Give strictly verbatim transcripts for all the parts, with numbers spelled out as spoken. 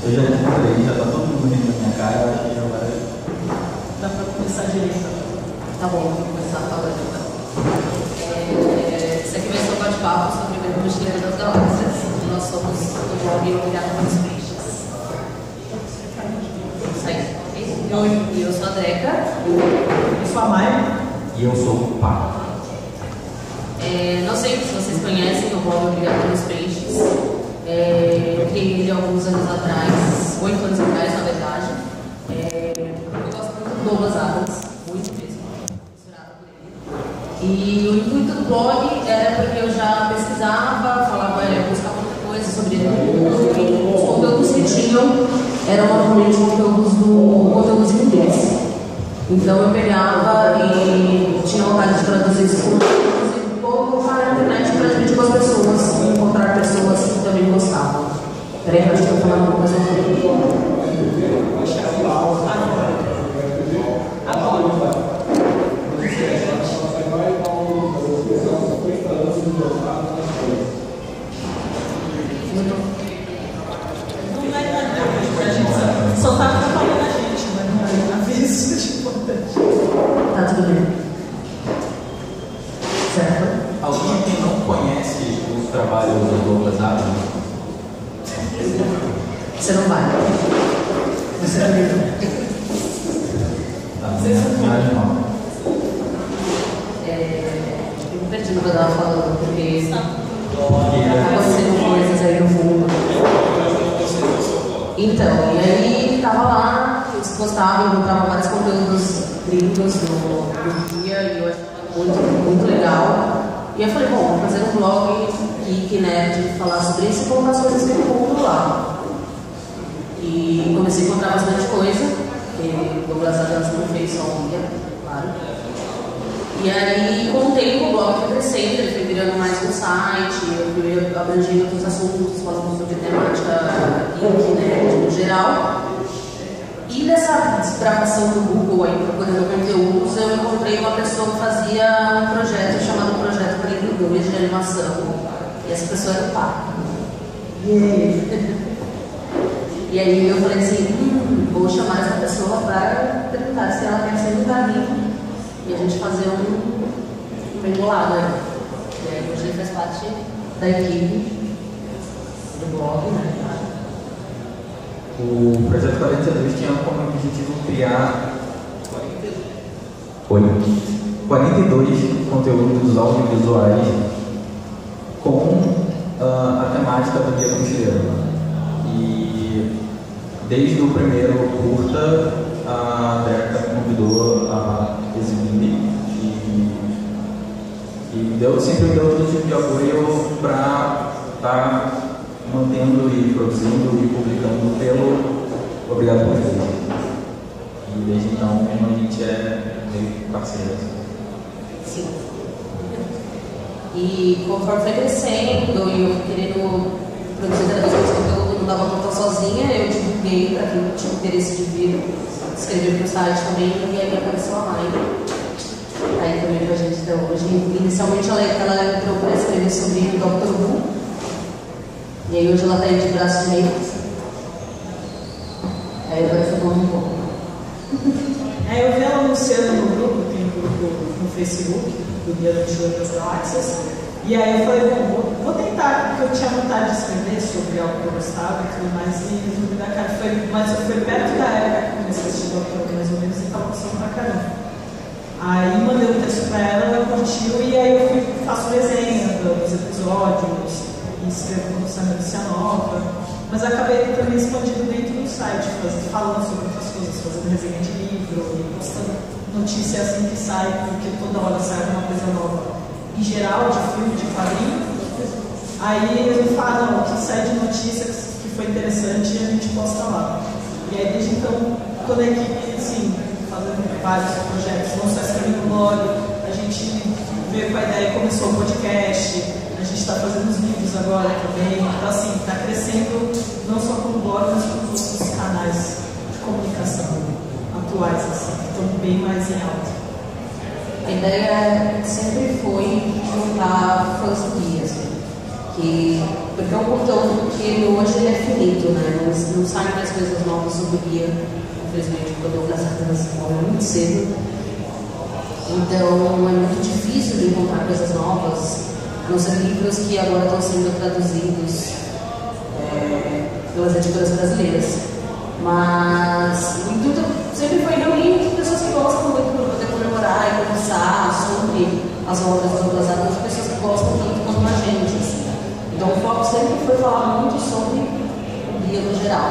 Eu já encontrei, já tá todo mundo rindo na minha cara, eu acho que já vai. Dá pra começar direito. Tá bom, vou começar falando então. É, esse aqui vai ser um bate-papo sobre o Mochileiro das Galáxias. Nós somos o blog Obrigado pelos Peixes. Isso aí. E eu sou a Dreca. Eu sou a Maia. E eu sou o Pá. É, não sei se vocês conhecem o blog Obrigado pelos Peixes. É, eu criei ele alguns anos atrás, oito anos atrás, na verdade. É, eu gosto muito do Douglas Adams, muito mesmo, fissurada por ele. E o intuito do blog era porque eu já pesquisava, falava, eu buscava muita coisa sobre ele, e os conteúdos que tinham eram normalmente conteúdos, do, conteúdos em inglês. Então eu pegava e tinha vontade de traduzir esses conteúdos e colocar na internet para dividir com as pessoas, encontrar pessoas que também gostavam. Peraí, que eu acho que eu vou falar uma coisa aqui. Não vai dar tempo pra gente só tá atrapalhando a gente, mas não vai dar isso de importante. Tá tudo bem. Certo? Alguém que não conhece os trabalhos do Douglas Adams? Você não vai. Você não vai. Tá, não não. É, eu me perdi no que eu estava falando, porque Porque tá acontecendo coisas aí no fundo. Então, e aí tava lá, eu gostava, encontrava vários conteúdos gringos no, no dia e eu achava muito, muito legal. E eu falei, bom, vou fazer um blog geek, nerd, falar sobre isso e colocar as coisas que eu encontro lá. E comecei a encontrar bastante coisa, porque o Douglas Adams não fez só um dia, claro. E aí, com o tempo, o blog foi crescendo, ele foi virando mais um site, eu fui abrangendo outros assuntos, falando sobre temática geek, nerd no geral. E nessa desbravação do Google aí, procurando conteúdos, eu encontrei uma pessoa que fazia um projeto chamado Projeto quarenta e dois de animação. E essa pessoa era o Pá. E aí eu falei assim, hum, vou chamar essa pessoa para perguntar se ela quer ser um caminho e a gente fazer um, um bem-bolado aí. E aí hoje ele faz parte da equipe do blog, né? o Projeto quarenta e dois tinha como objetivo criar quarenta e dois conteúdos audiovisuais com uh, a temática do Dia do Mochileiro. E desde o primeiro curta, a Dreca me convidou a exibir e, e deu, sempre deu todo tipo de apoio para estar tá mantendo e produzindo e publicando pelo Obrigado por Peixes. E desde então a gente é meio parceiro. Sim. E conforme foi crescendo e eu querendo produzir cada vez mais conteúdo, não dava conta sozinha, eu divulguei para quem tinha interesse de vir escrever para o site também, e aí apareceu a Mai. Aí também com a gente até hoje. Inicialmente ela, ela entrou para escrever sobre o doutor Who, e aí hoje ela está aí de braços direitos. Aí agora ficou um pouco. Aí eu vi ela anunciando no grupo, tem um grupo no Facebook, do Dia do Mochileiro das Galáxias. E aí eu falei, bom, vou, vou tentar, porque eu tinha vontade de escrever sobre algo que eu gostava e tudo mais, e resolvi dar cara. Foi, mas eu fui perto da época que comecei a assistir Doctor Who, mais ou menos, e estava gostando pra caramba. Aí mandei um texto pra ela, ela curtiu, e aí eu fui, faço desenho dos episódios, e escrevo quando sai notícia nova. Mas acabei também expandindo dentro do site, fazendo, falando sobre outras coisas, fazendo resenha de livro, e postando notícia assim que sai, porque toda hora sai uma coisa nova. Em geral, de filme, de quadrinho. Aí eles me falam, o que sai de notícia que foi interessante, a gente posta lá. E aí desde então, toda a equipe, assim, fazendo vários projetos, não só escrevendo no blog, a gente veio com a ideia e começou o podcast, a gente está fazendo os vídeos agora também. Então assim, está crescendo não só como blog, mas como os outros canais de comunicação atuais, assim, que estão bem mais em alta. A ideia sempre foi juntar fãs do Guia, assim, que Porque é um conteúdo que hoje ele é finito, né? Não, não saem mais coisas novas sobre o guia, infelizmente, porque o Douglas Adams morreu muito cedo. Então é muito difícil de encontrar coisas novas, a não ser livros que agora estão sendo traduzidos é, pelas editoras brasileiras. Mas o intuito sempre foi reunir pessoas que gostam muito para poder comemorar e conversar sobre as obras do Douglas Adams, pessoas que gostam tanto quanto a gente. Assim. Então o foco sempre foi falar muito sobre o guia no geral.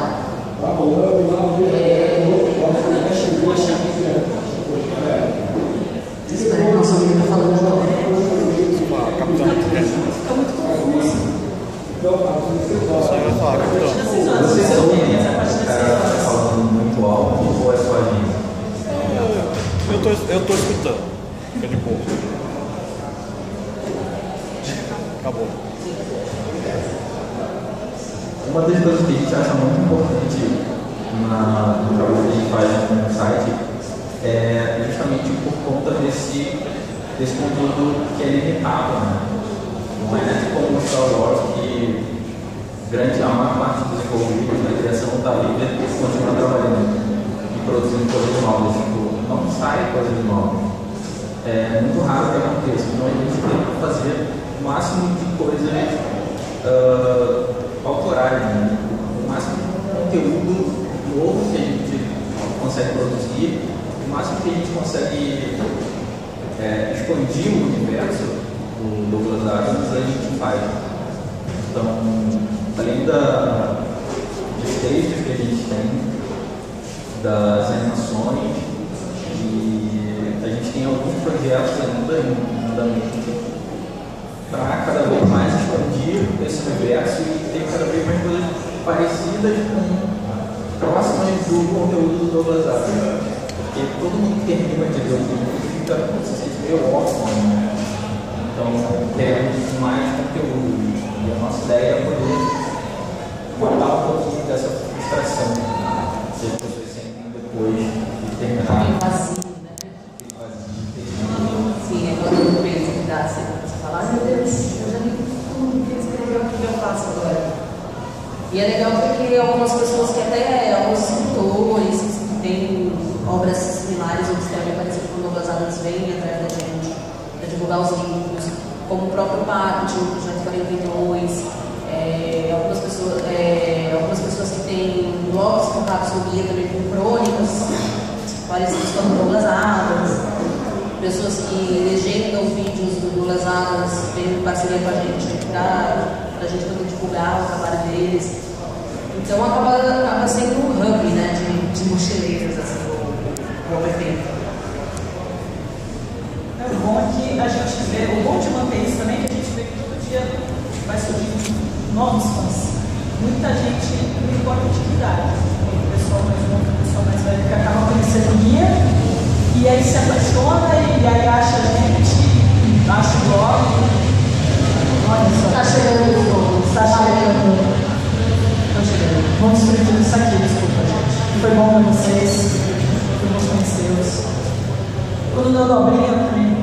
É... Espera que nosso amigo está falando de novo. Fica muito confuso. Vocês ouvem o cara falando muito alto ou é só a gente? Eu tô, eu tô escutando. Fica de boa. Acabou. Uma das coisas que a gente acha muito importante na, no trabalho que a gente faz no site é justamente por conta desse, desse conteúdo que é limitado, né? Não é como o Star Wars que grande, a maior parte dos envolvidos na criação está livre e continua trabalhando e produzindo coisas novas. Tipo, não sai coisas novas. É muito raro que aconteça. Então a gente tem que fazer o máximo de coisas uh, autorais, né? O máximo de conteúdo novo que a gente consegue produzir, o máximo que a gente consegue é, expandir o universo do Douglas Adams, a gente faz. Então, além da, dos textos que a gente tem, das animações, e a gente tem alguns projetos ainda em andamento para cada vez mais expandir esse universo e ter cada vez mais coisas parecidas com próximas do conteúdo do Douglas Adams. Porque todo mundo que termina de ler o livro fica se sente meio órfão, né? Então, queremos mais conteúdo. E a nossa ideia é poder matar um pouquinho dessa frustração que as pessoas sentem depois de terminar. Bem vazio, né? Bem vazio. Sim, é quando eu penso que dá assim, você fala, ai meu Deus, eu já li tudo que ele escreveu, o que eu faço agora? E é legal porque algumas pessoas que até, alguns escritores que têm obras similares ou que escrevem parecido com o Douglas Adams vêm atrás da gente para divulgar os livros, como o próprio Pátio, o Projeto quarenta e dois, é, algumas, pessoas, é, algumas pessoas que têm blogs contados no guia também com crônicas parecidas com o Douglas Adams, pessoas que legendam vídeos do Douglas Adams, têm parceria com a gente para a gente poder divulgar o trabalho deles. Então acaba, acaba sendo um hub, né, de, de mochileiros, assim, o Robert Baker. É bom que a gente vê, o bom de manter isso também é que a gente vê que todo dia vai surgindo novos fãs. Muita gente, não importa a atividade, o pessoal mais novo, o pessoal mais velho, que acaba conhecendo o guia e aí se apaixona e aí acha a gente, acha o blog. Olha só. Tá chegando o novo, Tá chegando. Tá chegando. Vamos despedir isso aqui, desculpa, gente. Foi bom com vocês, foi bom conhecê-los. Quando não dobrinha também.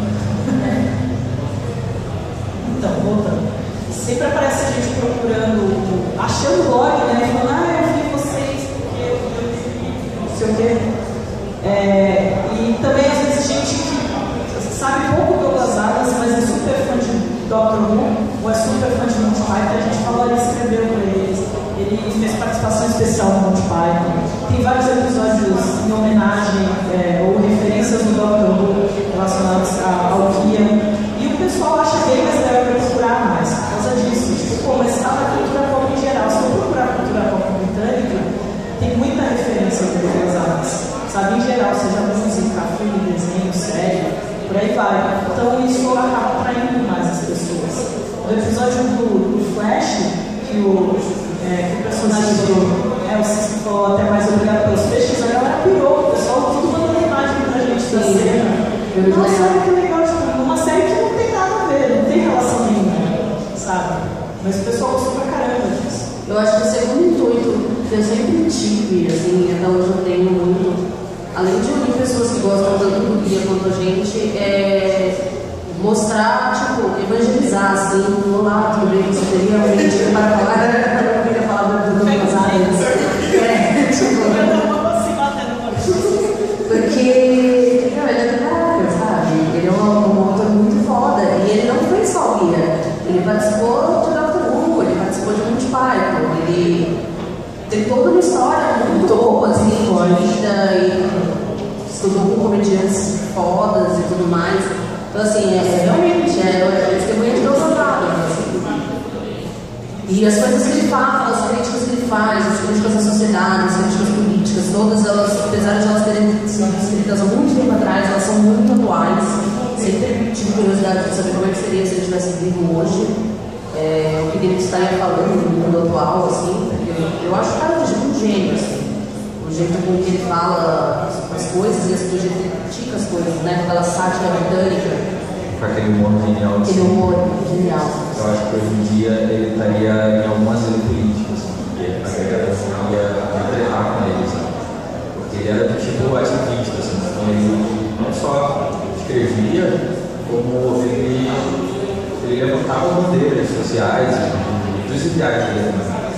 Então, voltando. Sempre aparece a gente procurando, achando o blog, né? Falando, ah, eu vi vocês, porque eu vi, não sei o quê. É, e também às vezes gente que sabe pouco do Douglas Adams, mas é super fã de doutor Who, ou é super fã de Monty Python, a gente falou, ele escreveu para eles, ele fez participação especial no Monty Python. Tem vários episódios em homenagem é, ou referências do doutor Who relacionados ao guia. E o pessoal acha bem mais legal para procurar mais por causa disso. Tipo, pô, mas está na cultura pop em geral. Se eu procurar a cultura pop britânica, tem muita referência do Douglas Adams. Sabe, em geral, seja música, filme, desenho, série, por aí vai. Então isso acaba atraindo mais as pessoas. No episódio do, do Flash, que o, é, que o personagem do é, o Cisco falou até mais obrigado pelos peixes, a galera pirou, o pessoal tudo mandando imagem pra gente da cena. Nossa, olha que legal, tipo, uma série que não tem nada a ver, não tem relação nenhuma, sabe? Mas o pessoal gostou pra caramba disso. Eu acho que o segundo intuito que eu sempre tive, assim, até hoje eu tenho muito, além de unir pessoas que gostam tanto do guia quanto a gente, é mostrar, tipo, evangelizar, assim, olá, tudo bem, você teria alguém para falar, eu não queria falar do meu casamento. É, tipo, porque, não, ele é do caraca, sabe? Ele é um, um autor muito foda, e ele não fez só o guia, ele participou de doutor Who, ele participou de Monty Python, ele tem toda uma história muito boa, assim, com a vida, e estudou com comediantes fodas e tudo mais. Então, assim, é, realmente, é, é testemunha de Deus amado, assim. E as coisas que ele fala, as críticas que ele faz, as críticas à sociedade, as críticas políticas, todas elas, apesar de elas terem sido escritas há muito tempo atrás, elas são muito atuais. Sempre tive curiosidade de saber como é que seria se ele tivesse vivo hoje. É, o que ele estaria falando no mundo atual, assim, porque eu acho que o cara é um gênio, assim. O jeito com que ele fala as coisas e o jeito que ele critica as coisas, né? Aquela sátira britânica. Com aquele humor genial. Aquele humor genial. Eu acho que hoje em dia ele estaria em algum asilo político, assim, porque a galera ia tretar com ele, sabe? Porque ele era do tipo ativista, assim, então ele não só escrevia, como ele, ele levantava bandeiras sociais e dos ideais dele.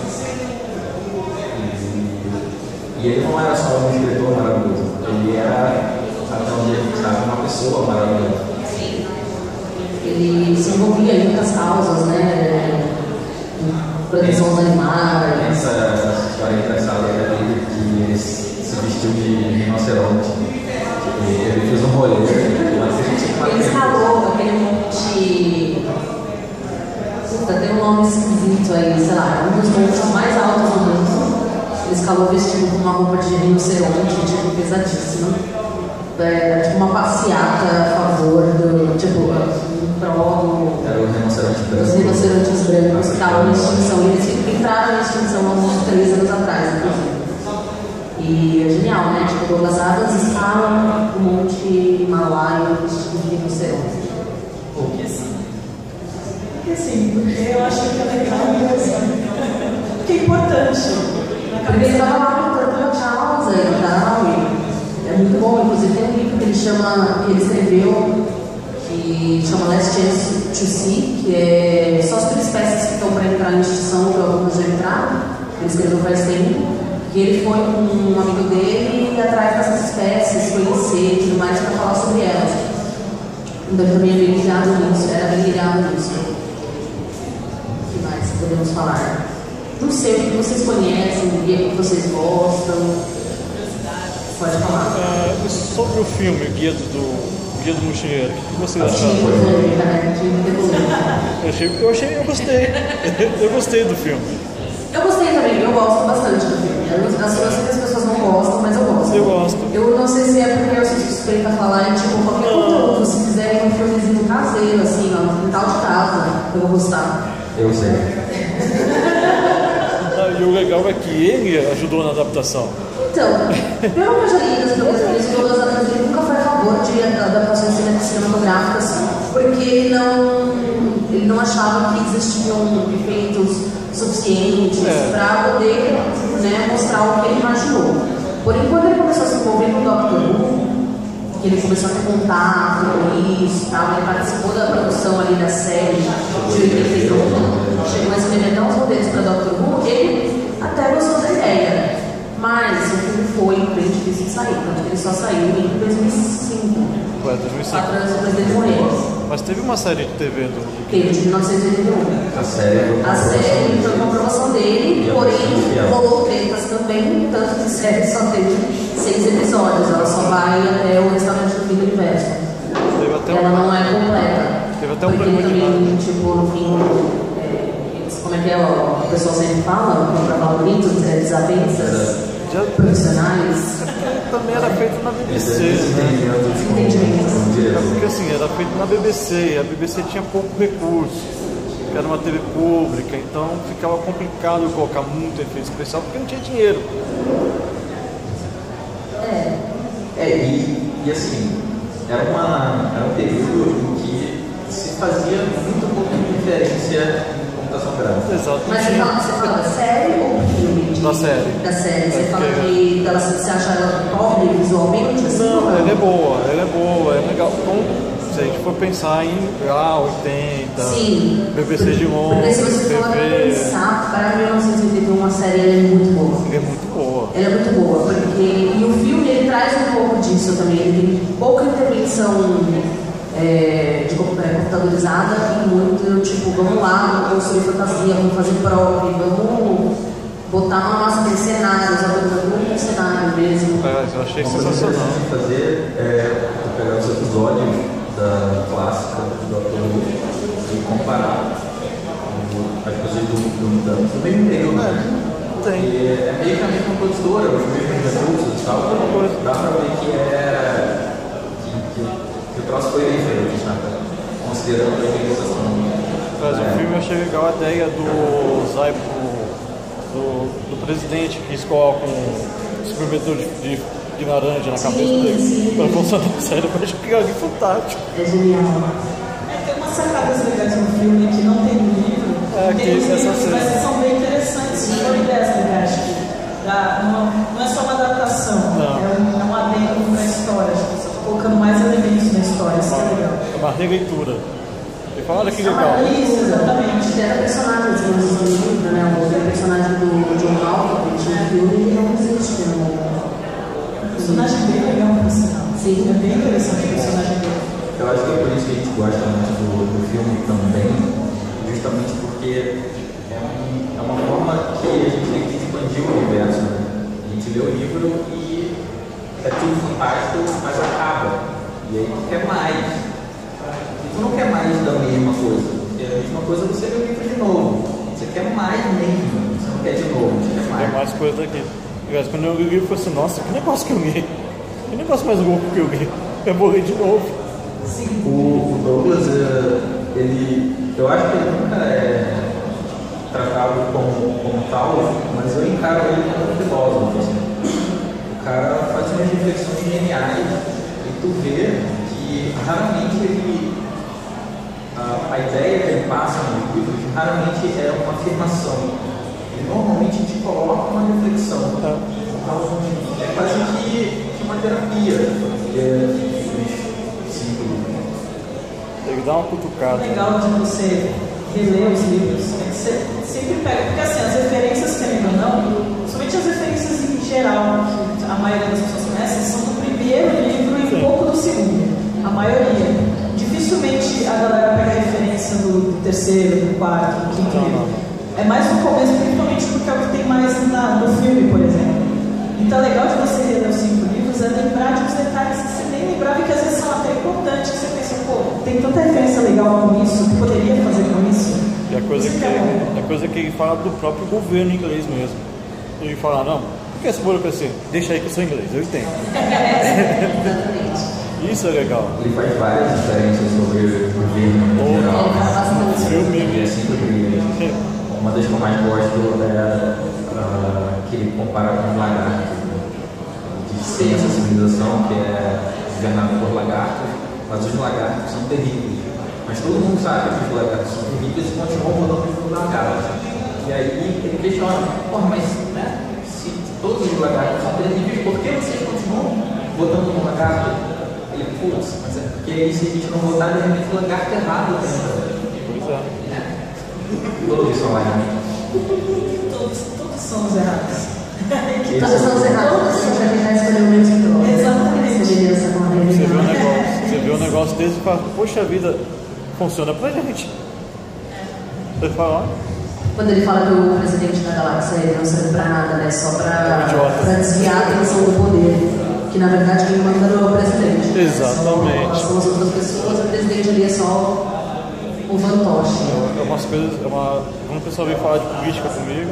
E ele não era só um escritor maravilhoso, ele era, até onde a gente sabe, uma pessoa maravilhosa. Sim. Ele se envolvia em muitas causas, né? Proteção dos animais. Essa, essa história engraçada dele que ele se vestiu de rinoceronte. Ele fez um rolê. Ele escalou aquele monte. Puta, tem um nome esquisito aí, sei lá, um dos montes mais altos do mundo. Ele escalou vestido com uma roupa de rinoceronte, tipo, pesadíssima. É, tipo, uma passeata a favor do, tipo, em prol do... Era o rinoceronte branco. Os rinocerontes brancos que estavam em extinção. Eles entraram em extinção há uns três anos atrás, inclusive. E é genial, né? Tipo, Douglas Adams escala o monte Himalaia vestido de rinoceronte. Porque sim. Porque sim, porque eu acho que é legal mesmo. Porque é importante. Porque ele estava lá lutando pela causa e tal. É muito bom, inclusive tem um livro que ele chama, que ele escreveu, que chama Last Chance to See, que é só sobre espécies que estão para entrar em extinção, que algumas já entraram. Ele escreveu faz tempo. E ele foi com um amigo dele e atrás dessas espécies, conhecer e tudo mais para falar sobre elas. Então ele também é bem ligado nisso, era bem ligado nisso. O que mais podemos falar? Não sei o que vocês conhecem, o que vocês gostam. Pode falar. Uh, sobre o filme Guia do, Guia do Mochileiro, o que vocês acharam? Eu achei, eu achei, eu gostei. Eu gostei do filme. Eu gostei também, eu gosto bastante do filme. Eu, eu sei que as pessoas não gostam, mas eu gosto. Eu gosto. Eu não sei se é porque eu sou suspeita a falar, tipo, qualquer conteúdo, se fizerem um filmezinho caseiro, assim, ó, no quintal de casa, eu vou gostar. Eu sei. E o legal é que ele ajudou na adaptação. Então, pelo que eu já li das produções, o Douglas Adams nunca foi a favor de adaptações cinematográficas, porque ele não, ele não achava que existiam efeitos suficientes é. para poder, né, mostrar o que ele imaginou. Porém, quando ele começou a se envolver com o doutor Who, que ele começou a ter contato com isso e tal, ele participou da produção ali da série de oitenta e um, chegou a escrever até uns roteiros para doutor Who, ele até gostou da ideia. Mas o filme foi bem difícil de sair, tanto que ele só saiu em dois mil e cinco. Ué, dois mil e cinco. Quatro anos depois dele morrer. Mas teve uma série de T V do... Teve, de mil novecentos e oitenta e um. A série A série foi uma aprovação dele, porém rolou tretas também, tanto que a série só teve seis episódios, ela só vai até o restaurante do fim do universo. Teve até ela um... não é completa. Teve até um porque prêmio de também, tipo, no fim, é, como é que é, ó, o pessoal sempre fala, o programa bonito, é, desavenças Já... profissionais. Também era feito na B B C, né? É porque assim, era feito na B B C, e a B B C tinha pouco recurso, era uma T V pública, então ficava complicado colocar muito efeito especial, porque não tinha dinheiro. É. É, e, e assim, era, uma, era um período em que se fazia muito pouca referência em computação gráfica. Exato. Mas você fala, você fala da série ou do filme? De, da série. Da série. Você é fala porque... que ela, você acha ela pobre visualmente? Assim, não, ela é boa, ela é boa, é legal. Então, se a gente for pensar em ah, oitenta, Sim, B B C de Londres, porque se você for pensar, para mil novecentos e oitenta e um, uma série ela é muito boa. é muito boa. Ela é muito boa, porque e o filme ele traz um pouco disso também. Ele tem pouca intervenção é, de computadorizada e muito tipo, vamos lá, vamos construir fantasia, vamos fazer próprio, vamos botar na nossa aquele cenário, os atores muito no cenário mesmo. É, eu achei Uma coisa sensacional. interessante fazer é pegar os episódios da clássica do Doctor Who e comparar as coisas do, do, do, do mesmo período, né? Tem. E é meio que a mesma produtora, os mesmos recursos e tal. Dá pra ver que é. que, que, que o troço foi bem feito, sabe? Considerando a utilização. Mas é. o filme eu achei legal a ideia do Zypo, do, do presidente que escolhe com espremedor de, de, de laranja na cabeça Sim, dele. sim. Pra funcionar no cérebro, eu acho que é fantástico. É genial. É, tem umas sacadas legais no filme que não tem no livro. É, tem que os essa livros, cena. mas que são bem interessantes. Se for ideias legais, que dá uma, não é só uma adaptação, Não. é um, é um adendo para a história. Acho que você está colocando mais elementos na história, isso que é legal. É uma releitura. Ele fala, olha que É uma- legal. Isso, exatamente. Até personagens do livro, né? O personagem do John Malkovich no filme ele não existe. Né? O personagem bem legal, por sinal. Sim. É bem interessante o personagem dele. Eu acho que é por isso que a gente gosta muito do, do filme também, justamente porque é, um, é uma forma que a gente tem que expandir o universo. Né? A gente lê o livro e é tudo fantástico, mas acaba. E aí tu quer mais. E tu não quer mais da mesma coisa. Porque a mesma coisa você lê o livro de novo. Você quer mais mesmo. Você não quer de novo, você quer Tem mais. mais coisa daqui. Aliás, quando eu li o livro, eu falei assim, nossa, que negócio que eu li. Que negócio mais louco que eu li. Eu morri de novo. O, o Douglas, eh, ele, eu acho que ele nunca é tratado como, como tal, mas eu encaro ele como um filósofo. Assim. O cara faz umas reflexões geniais e tu vê que raramente ele, a, a ideia que ele passa no livro, que raramente é uma afirmação. Ele normalmente te coloca uma reflexão. Então, é quase que, que uma terapia. É, Ele dá uma cutucada. O legal de você reler os livros é que você sempre pega, porque assim, as referências, querendo ou não, somente as referências em geral, que a maioria das pessoas conhecem, são do primeiro livro e um pouco do segundo. A maioria. Dificilmente a galera pega a referência do, do terceiro, do quarto, do quinto Não, livro. não. É mais no começo, principalmente porque é o que tem mais na, no filme, por exemplo. Então, o legal de você reler os cinco livros é lembrar de uns detalhes que você nem lembrava e que às vezes são até importantes, que você pensa, pô, tem tanta referência legal com isso, que poderia fazer com isso. E a coisa, Isso que, é bom. a coisa que ele fala do próprio governo inglês mesmo. Ele fala, não, por que esse burocracia? Deixa aí que eu sou inglês, eu entendo. Exatamente. Isso é legal. Ele faz várias diferenças sobre o governo em Oh, geral. Ele fala bastante. Filme. Ele é sempre brilhante. Uma das que eu mais gosto é uh, que ele compara com o lagarto. De ser essa civilização que é governada por lagartos, mas os lagartos são terríveis. Mas todo mundo sabe que os lagartos são terríveis e continuam rodando por lagartos. E aí ele questiona, porra, mas né, se todos os lagartos são terríveis, por que vocês continuam botando no lagarto? Ele, putz, mas é porque aí se a gente não botar, de repente o lagarto errado dentro. Pois é. Todos são lagartos. Todos, todos somos errados. Todos são os errados, você já tentar escolher o mesmo trono. Exatamente. Semelhança com a Você vê um realidade. negócio, você vê um negócio desse e fala, poxa vida, funciona pra gente. Você fala, ó, Quando ele fala que o presidente da galáxia ele não serve pra nada, né? Só pra, Idiota. pra desviar a atenção do poder. Que na verdade quem manda é o presidente. Né? Exatamente. Só, são as outras pessoas, o presidente ali é só um fantoche. é umas coisas, é uma, quando o pessoal vem falar de política comigo,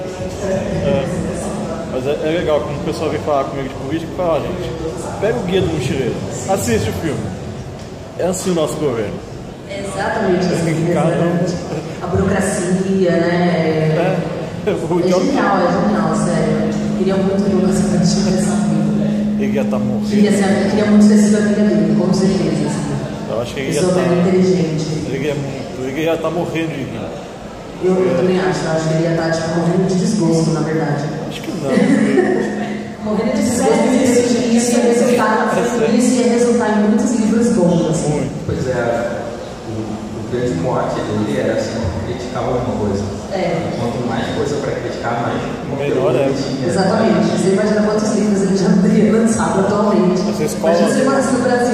é, mas é, é legal, quando o pessoal vem falar comigo de política, fala, ah, gente, pega o Guia do Mochileiro, assiste o filme. É assim o nosso governo. Exatamente assim, Caramba. exatamente. A burocracia, né? É, É, o é genial, é genial, sério. Eu queria muito que o Lucas tivesse essa vida. Ele ia estar morrendo. Queria, ser, eu queria muito ter sido amiga dele, com certeza. Assim. Eu acho que ele ia Pessoa bem estar. inteligente. Ele ia muito, ele ia estar morrendo de rir. Eu, eu também acho, eu acho que ele ia estar tipo, morrendo de desgosto, na verdade. Acho que não. Morrendo de certeza que isso ia resultar, isso ia resultar em muitos livros bons. Assim. Pois é, o, o grande mote dele era sempre criticar alguma coisa. É. Quanto mais coisa para criticar, mais melhor é. Exatamente. Você imagina quantos livros ele já teria lançado atualmente. Imagina se fosse no Brasil.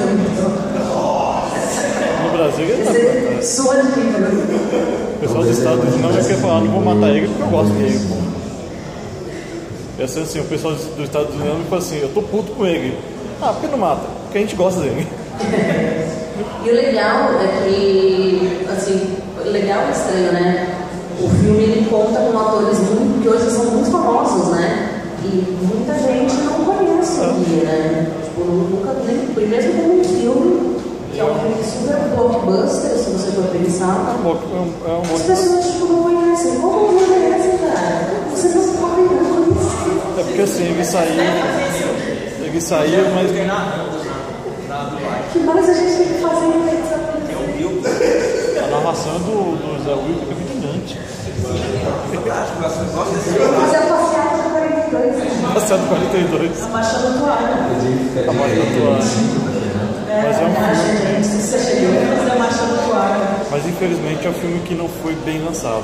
No Brasil ele tá pronto. Sua de livro. O pessoal dos Estados Unidos não quer falar, não vou matar ele porque eu gosto dele, pô. É assim, o pessoal dos Estados Unidos me fala assim, eu tô puto com ele. Ah, por que não mata? Porque a gente gosta dele. E o legal é que, assim, legal e estranho, né? O filme ele conta com atores muito, que hoje são muito famosos, né? E muita gente não conhece o Guia, né? Tipo, nunca nem, mesmo como um filme, que é um filme super blockbuster, se você for pensar. É um, é um, as pessoas tipo, não conhecem. Como não conhecem, cara? Você não pode não conhecer. É porque assim, ele saiu. Ele saiu, mas. Que mais a gente tem que fazer em vez de A narração do, do Zé Will fica brilhante. Fazer a passeada do quarenta e dois. Passeada do quarenta e dois. A marcha da toalha. A marcha da toalha. Mas é um filme. Você chegou a fazer a marcha da toalha. Mas infelizmente é um filme que não foi bem lançado.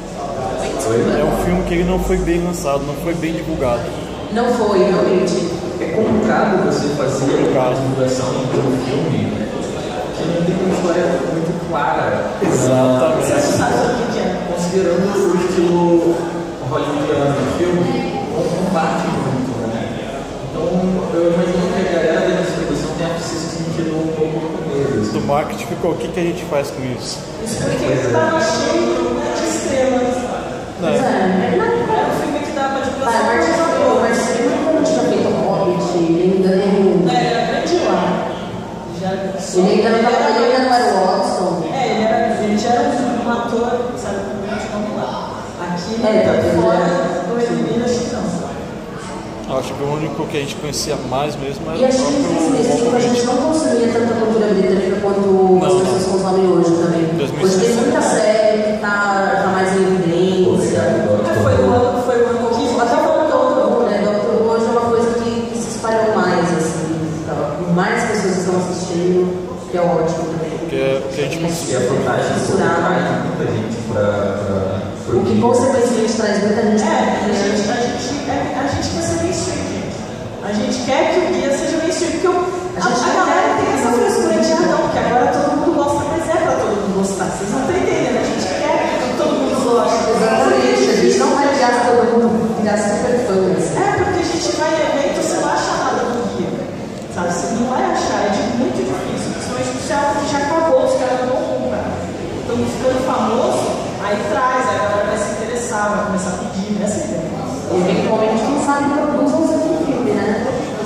É um filme que ele não foi bem lançado, não foi bem divulgado. Não foi, realmente. É complicado você fazer a divulgação de um filme que não tem uma história muito clara. Exatamente. Você sabe o que é? Considerando o estilo hollywoodiano do filme, não bate muito, né? Então, eu imagino que a galera da distribuição tenha se sentido um pouco com medo. Do marketing ficou, o que, que a gente faz com isso? Isso porque estava cheio de estrelas. Pois é, era um filme que dava de Vai, mas mas não tinha feito Hobbit, ele ainda nem. É, era grande lá. Ele ainda não estava, ele ainda não era o Watson. É, ele, era, ele já era um ator, sabe, vamos lá. Aqui, é, tá fora do Elimina, acho que não. Acho que o único que a gente conhecia mais mesmo era e o próprio... E a gente não consumia tanta cultura britânica quanto não, as pessoas não. consomem hoje também. Hoje tem muita série que está tá mais em evidência. É, foi o ano, foi o ano que... Até o Doctor Who, né? Doctor Who hoje é uma coisa que, que se espalhou mais, assim. Tá? Mais pessoas estão assistindo, que é ótimo também. Porque é, que a gente conseguia a vantagem de traz muita gente para... O que consequentemente traz muita gente para é, a gente, a gente, a gente quer ser mainstream, gente. A gente quer que o guia seja mainstream, porque o, a, a, a galera tem essa frescura de ah, não, porque agora todo mundo gosta, mas é para todo mundo gostar. Vocês não estão entendendo, a gente quer que todo mundo goste. Exatamente, a gente não vai ligar se todo mundo ficar super fãs. É, porque a gente vai em evento, você não acha nada do guia. Sabe, você não vai achar, é muito difícil, principalmente se é algo que já acabou, os caras não vão comprar. Então, ficando famoso, aí traz, aí a galera vai se interessar, vai começar a pedir, né? Essa ideia. E eventualmente, quem sabe produz um segundo filme, né?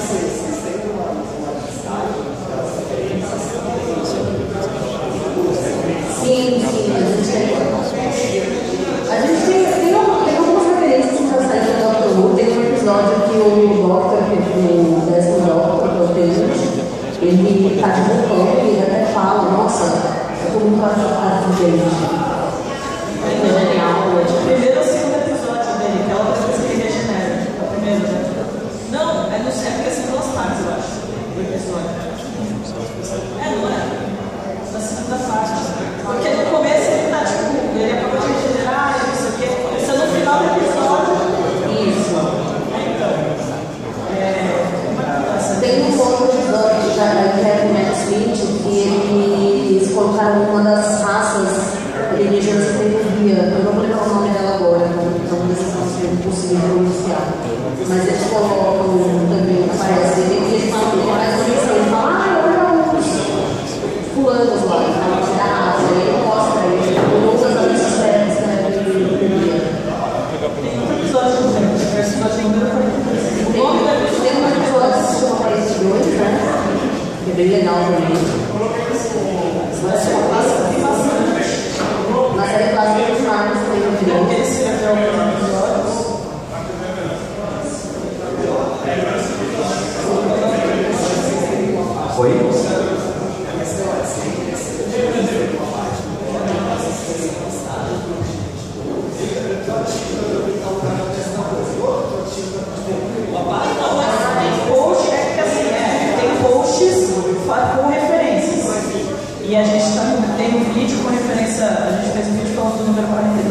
Sim, sim, a gente tem. A gente tem, tem, tem algumas referências que já saíram do Doctor Who. Tem um episódio que o Doctor, que é o décimo Doctor, que é o Tennant, ele tá divulgando e ele até fala, nossa, eu tô muito afastado dele. É genial, o primeiro ou segundo episódio dele, que é outra coisa que ele regenera. É o primeiro, né? Não, é no é porque são duas partes, eu acho, do episódio. É, não é? Na segunda parte. Porque no começo ele tá tipo, ele acabou de regenerar, não sei o quê. Isso é no final do episódio. Isso. Então. É. Tem um outro episódio que é o Matt Smith, que eles colocaram uma das raças alienígenas que tem no guia. Eu não vou lembrar o nome dela agora, então vocês vão ser impossível pronunciar. Mas eles colocam também, aparece ele, e eles falam, ele faz uma missão, ele fala, ah, olha os fulanos lá, da raça, e ele mostra ele, com outras amigas férias, né, do guia. Tem um episódio do tempo, esse episódio tem um nome da pessoa. Tem um episódio que se chama País de Dois, né, que é bem legal também. Na série clássica dos Marcos número quarenta